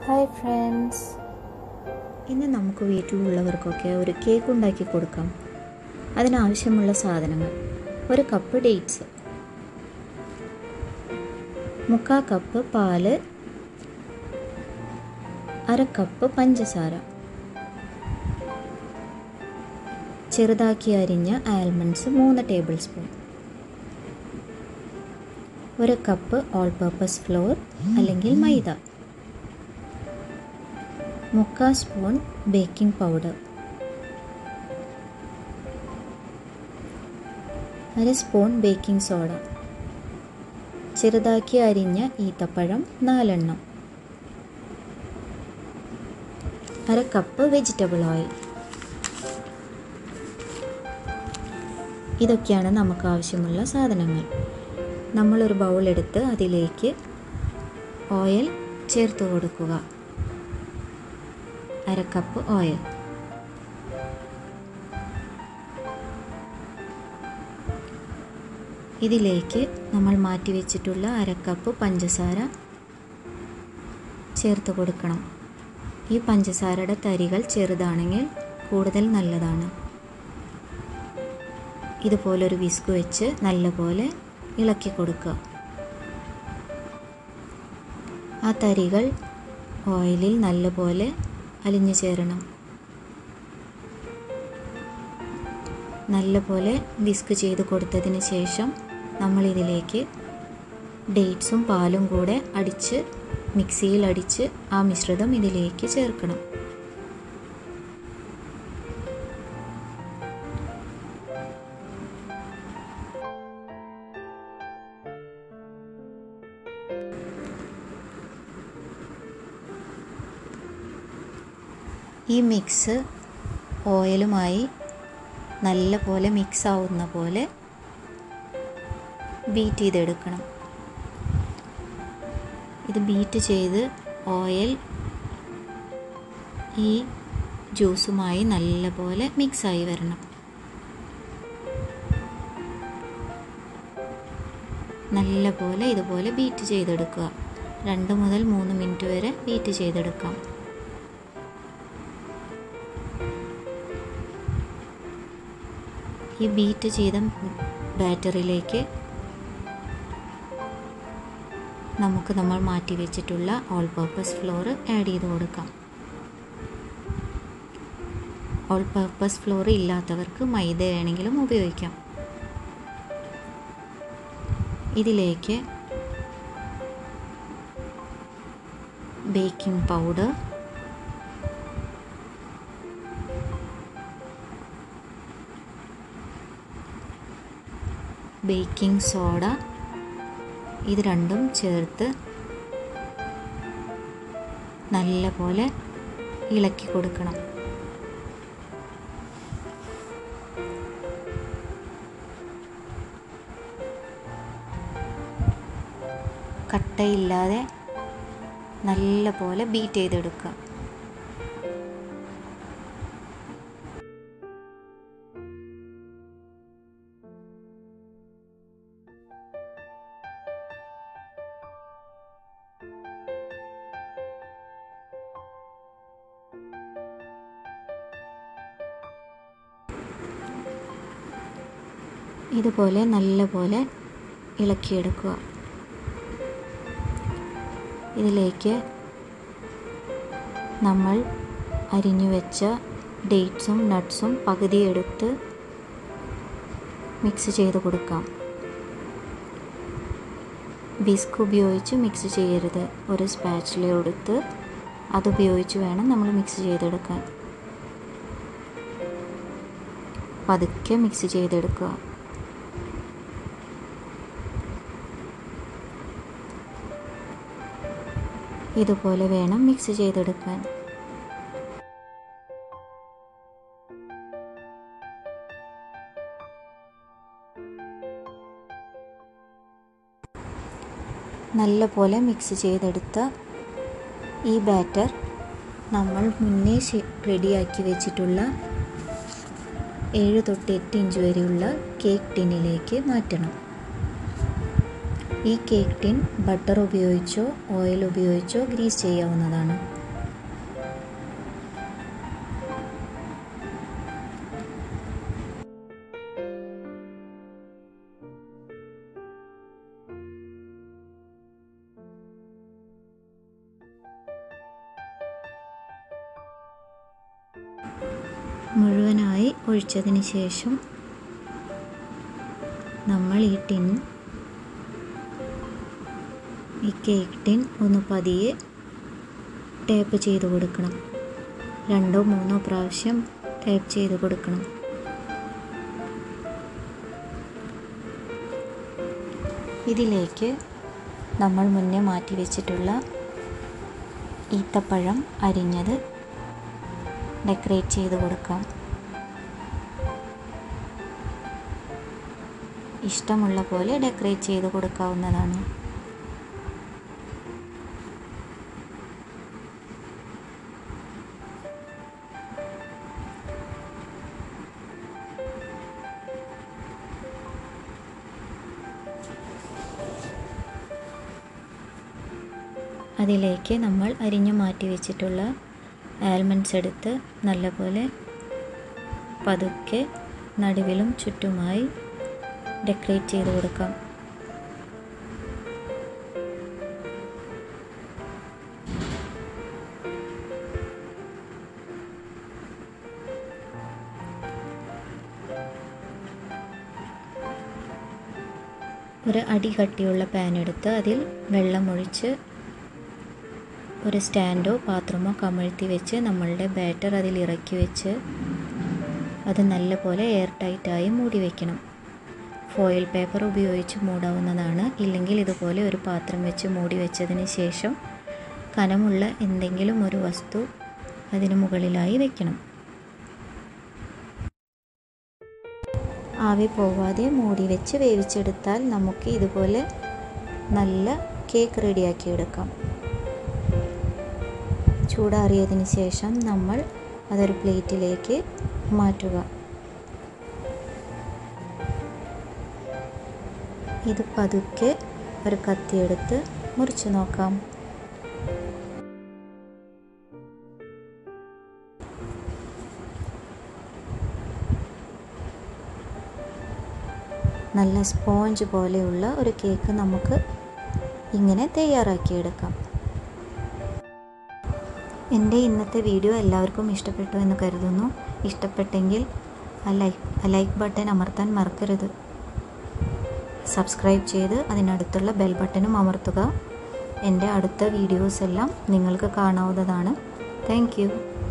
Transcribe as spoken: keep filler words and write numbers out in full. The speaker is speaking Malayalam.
ഹായ് ഫ്രണ്ട്സ്, ഇന്ന് നമുക്ക് വീട്ടിലുള്ളവർക്കൊക്കെ ഒരു കേക്ക് ഉണ്ടാക്കി കൊടുക്കാം. അതിനാവശ്യമുള്ള സാധനങ്ങൾ: ഒരു കപ്പ് ഡേറ്റ്സ്, മുക്കാൽ കപ്പ് പാല്, അര കപ്പ് പഞ്ചസാര, ചെറുതാക്കി അരിഞ്ഞ ആൽമണ്ട്സ് മൂന്ന് ടേബിൾ സ്പൂൺ, ഒരു കപ്പ് ഓൾ പർപ്പസ് ഫ്ലോർ അല്ലെങ്കിൽ മൈദ, മുക്കാൽ സ്പൂൺ ബേക്കിംഗ് പൗഡർ, അര സ്പൂൺ ബേക്കിംഗ് സോഡ, ചെറുതാക്കി അരിഞ്ഞ ഈത്തപ്പഴം നാലെണ്ണം, അര കപ്പ് വെജിറ്റബിൾ ഓയിൽ. ഇതൊക്കെയാണ് നമുക്ക് ആവശ്യമുള്ള സാധനങ്ങൾ. നമ്മളൊരു ബൗൾ എടുത്ത് അതിലേക്ക് ഓയിൽ ചേർത്ത് കൊടുക്കുക. അര കപ്പ് ഓയിൽ, ഇതിലേക്ക് നമ്മൾ മാറ്റി വെച്ചിട്ടുള്ള അര കപ്പ് പഞ്ചസാര ചേർത്ത് കൊടുക്കണം. ഈ പഞ്ചസാരയുടെ തരികൾ ചെറുതാണെങ്കിൽ കൂടുതൽ നല്ലതാണ്. ഇതുപോലൊരു വിസ്ക് വെച്ച് നല്ലപോലെ ഇളക്കി കൊടുക്കുക. ആ തരികൾ ഓയിലിൽ നല്ലപോലെ അലിഞ്ഞു ചേരണം. നല്ലപോലെ വിസ്ക് ചെയ്ത് കൊടുത്തതിന് ശേഷം നമ്മൾ ഇതിലേക്ക് ഡേറ്റ്സും പാലും കൂടെ അടിച്ച് മിക്സിയിൽ അടിച്ച് ആ മിശ്രിതം ഇതിലേക്ക് ചേർക്കണം. ഈ മിക്സ് ഓയിലുമായി നല്ല പോലെ മിക്സ് ആവുന്ന പോലെ ബീറ്റ് ചെയ്തെടുക്കണം. ഇത് ബീറ്റ് ചെയ്ത് ഓയിൽ ഈ ജ്യൂസുമായി നല്ല പോലെ മിക്സായി വരണം. നല്ല പോലെ ഇതുപോലെ ബീറ്റ് ചെയ്തെടുക്കുക. രണ്ട് മുതൽ മൂന്ന് മിനിറ്റ് വരെ ബീറ്റ് ചെയ്തെടുക്കാം. ഈ ബീറ്റ് ചെയ്ത ബാറ്ററിലേക്ക് നമുക്ക് നമ്മൾ മാറ്റി വെച്ചിട്ടുള്ള ഓൾ പർപ്പസ് ഫ്ലോർ ആഡ് ചെയ്ത് കൊടുക്കാം. ഓൾ പർപ്പസ് ഫ്ലോർ ഇല്ലാത്തവർക്ക് മൈദ വേണമെങ്കിലും ഉപയോഗിക്കാം. ഇതിലേക്ക് ബേക്കിംഗ് പൗഡർ, ബേക്കിംഗ് സോഡ, ഇത് രണ്ടും ചേർത്ത് നല്ല പോലെ ഇളക്കി കൊടുക്കണം. കട്ടയില്ലാതെ നല്ല പോലെ ബീറ്റ് ചെയ്തെടുക്കുക. ഇതുപോലെ നല്ല പോലെ ഇളക്കിയെടുക്കുക. ഇതിലേക്ക് നമ്മൾ അരിഞ്ഞു വെച്ച ഡേറ്റ്സും നട്ട്സും പകുതി എടുത്ത് മിക്സ് ചെയ്ത് കൊടുക്കാം. വിസ്ക് ഉപയോഗിച്ച് മിക്സ് ചെയ്യരുത്. ഒരു സ്പാച്ചുല എടുത്ത് അതുപയോഗിച്ച് വേണം നമ്മൾ മിക്സ് ചെയ്തെടുക്കാൻ. പതുക്കെ മിക്സ് ചെയ്തെടുക്കുക. ഇതുപോലെ വേണം മിക്സ് ചെയ്തെടുക്കാൻ. നല്ല പോലെ മിക്സ് ചെയ്തെടുത്ത ഈ ബാറ്റർ നമ്മൾ മുന്നേ റെഡിയാക്കി വെച്ചിട്ടുള്ള ഏഴ് തൊട്ട് എട്ട് ഇഞ്ച് വരെയുള്ള കേക്ക് ടിന്നിലേക്ക് മാറ്റണം. ഈ കേക്ക് ടിൻ ബട്ടർ ഉപയോഗിച്ചോ ഓയിൽ ഉപയോഗിച്ചോ ഗ്രീസ് ചെയ്യാവുന്നതാണ്. മുഴുവനായി ഒഴിച്ചതിന് ശേഷം നമ്മൾ ഈ ടിൻ ഈ കേക്ക് ടിൻ ഒന്ന് പതിയെ ടാപ്പ് ചെയ്ത് കൊടുക്കണം. രണ്ടോ മൂന്നോ പ്രാവശ്യം ടാപ്പ് ചെയ്ത് കൊടുക്കണം. ഇതിലേക്ക് നമ്മൾ മുന്നേ മാറ്റി വെച്ചിട്ടുള്ള ഈത്തപ്പഴം അരിഞ്ഞത് ഡെക്കറേറ്റ് ചെയ്ത് കൊടുക്കാം. ഇഷ്ടമുള്ള പോലെ ഡെക്കറേറ്റ് ചെയ്ത് കൊടുക്കാവുന്നതാണ്. അതിലേക്ക് നമ്മൾ അരിഞ്ഞു മാറ്റി വെച്ചിട്ടുള്ള ആൽമണ്ട്സ് എടുത്ത് നല്ലപോലെ പതുക്കെ നടുവിലും ചുറ്റുമായി ഡെക്കറേറ്റ് ചെയ്ത് കൊടുക്കാം. ഒരു അടി കട്ടിയുള്ള പാൻ എടുത്ത് അതിൽ വെള്ളമൊഴിച്ച് ഒരു സ്റ്റാൻഡോ പാത്രമോ കമഴ്ത്തി വെച്ച് നമ്മളുടെ ബാറ്റർ അതിൽ ഇറക്കി വെച്ച് അത് നല്ലപോലെ എയർ ടൈറ്റായി മൂടി വയ്ക്കണം. ഫോയിൽ പേപ്പർ ഉപയോഗിച്ച് മൂടാവുന്നതാണ്. ഇല്ലെങ്കിൽ ഇതുപോലെ ഒരു പാത്രം വെച്ച് മൂടി വെച്ചതിന് ശേഷം കനമുള്ള എന്തെങ്കിലും ഒരു വസ്തു അതിന് മുകളിലായി വെക്കണം. ആവി പോവാതെ മൂടി വെച്ച് വേവിച്ചെടുത്താൽ നമുക്ക് ഇതുപോലെ നല്ല കേക്ക് റെഡിയാക്കി എടുക്കാം. ചൂടാറിയതിന് ശേഷം നമ്മൾ അതൊരു പ്ലേറ്റിലേക്ക് മാറ്റുക. ഇത് പതുക്കെ ഒരു കത്തിയെടുത്ത് മുറിച്ച് നോക്കാം. നല്ല സ്പോഞ്ച് പോലെയുള്ള ഒരു കേക്ക് നമുക്ക് ഇങ്ങനെ തയ്യാറാക്കിയെടുക്കാം. എൻ്റെ ഇന്നത്തെ വീഡിയോ എല്ലാവർക്കും ഇഷ്ടപ്പെട്ടു എന്ന് കരുതുന്നു. ഇഷ്ടപ്പെട്ടെങ്കിൽ ആ ലൈക്ക് ആ ലൈക്ക് ബട്ടൺ അമർത്താൻ മറക്കരുത്. സബ്സ്ക്രൈബ് ചെയ്ത് അതിനടുത്തുള്ള ബെൽ ബട്ടണും അമർത്തുക. എൻ്റെ അടുത്ത വീഡിയോസ് എല്ലാം നിങ്ങൾക്ക് കാണാവുന്നതാണ്. Thank U.